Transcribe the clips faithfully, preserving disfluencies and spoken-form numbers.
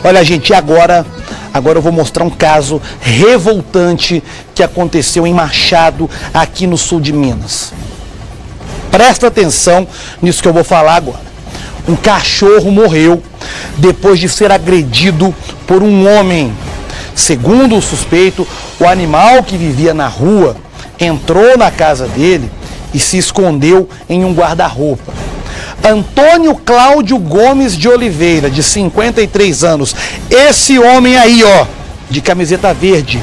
Olha, gente, e agora, agora eu vou mostrar um caso revoltante que aconteceu em Machado, aqui no sul de Minas. Presta atenção nisso que eu vou falar agora. Um cachorro morreu depois de ser agredido por um homem. Segundo o suspeito, o animal que vivia na rua entrou na casa dele e se escondeu em um guarda-roupa. Antônio Cláudio Gomes de Oliveira, de cinquenta e três anos, esse homem aí, ó, de camiseta verde,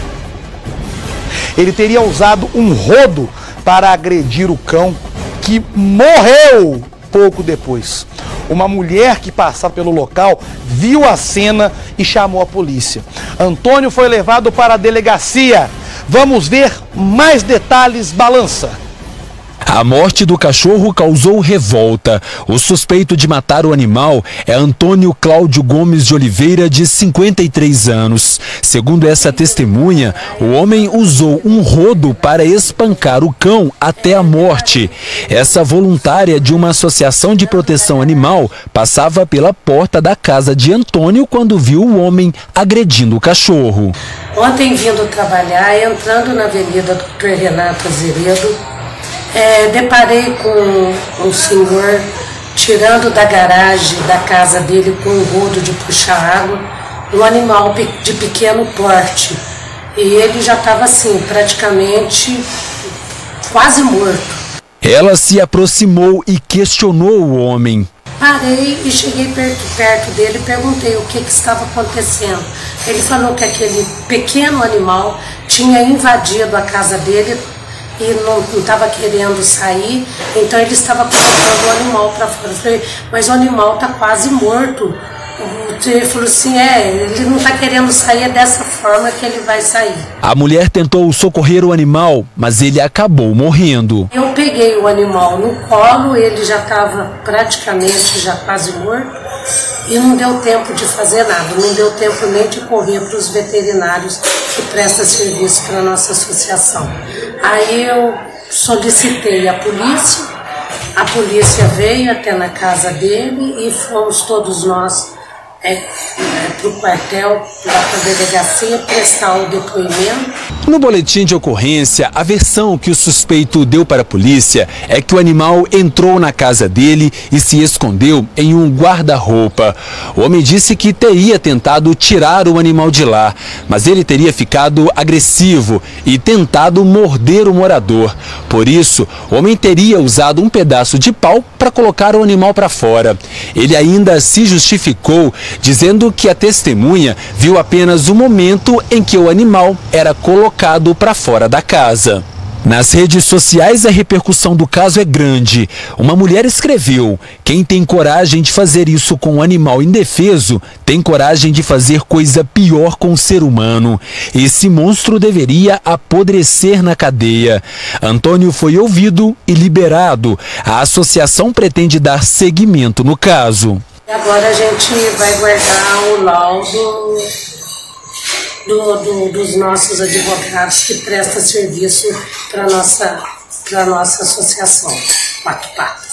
ele teria usado um rodo para agredir o cão, que morreu pouco depois. Uma mulher que passava pelo local viu a cena e chamou a polícia. Antônio foi levado para a delegacia. Vamos ver mais detalhes, Balança. A morte do cachorro causou revolta. O suspeito de matar o animal é Antônio Cláudio Gomes de Oliveira, de cinquenta e três anos. Segundo essa testemunha, o homem usou um rodo para espancar o cão até a morte. Essa voluntária de uma associação de proteção animal passava pela porta da casa de Antônio quando viu o homem agredindo o cachorro. Ontem, vindo trabalhar, entrando na Avenida doutor Renato Azeredo, É, deparei com um senhor tirando da garagem da casa dele com um rodo de puxar água um animal de pequeno porte, e ele já estava assim, praticamente quase morto. Ela se aproximou e questionou o homem. Parei e cheguei perto, perto dele e perguntei o que, que estava acontecendo. Ele falou que aquele pequeno animal tinha invadido a casa dele e não estava querendo sair, então ele estava colocando o animal para fora. Eu falei, mas o animal está quase morto. Ele falou assim, é, ele não está querendo sair, é dessa forma que ele vai sair. A mulher tentou socorrer o animal, mas ele acabou morrendo. Eu peguei o animal no colo, ele já estava praticamente já quase morto, e não deu tempo de fazer nada, não deu tempo nem de correr para os veterinários que prestam serviço para a nossa associação. Aí eu solicitei a polícia, a polícia veio até na casa dele e fomos todos nós é, é, para o quartel, para a delegacia, prestar o depoimento. No boletim de ocorrência, a versão que o suspeito deu para a polícia é que o animal entrou na casa dele e se escondeu em um guarda-roupa. O homem disse que teria tentado tirar o animal de lá, mas ele teria ficado agressivo e tentado morder o morador. Por isso, o homem teria usado um pedaço de pau para colocar o animal para fora. Ele ainda se justificou, dizendo que a testemunha viu apenas o momento em que o animal era colocado para fora da casa. Nas redes sociais, a repercussão do caso é grande. Uma mulher escreveu: quem tem coragem de fazer isso com um animal indefeso, tem coragem de fazer coisa pior com o ser humano. Esse monstro deveria apodrecer na cadeia. Antônio foi ouvido e liberado. A associação pretende dar seguimento no caso. Agora a gente vai guardar o laudo do, do, dos nossos advogados que prestam serviço para a nossa, para a nossa associação, Quatro Patas.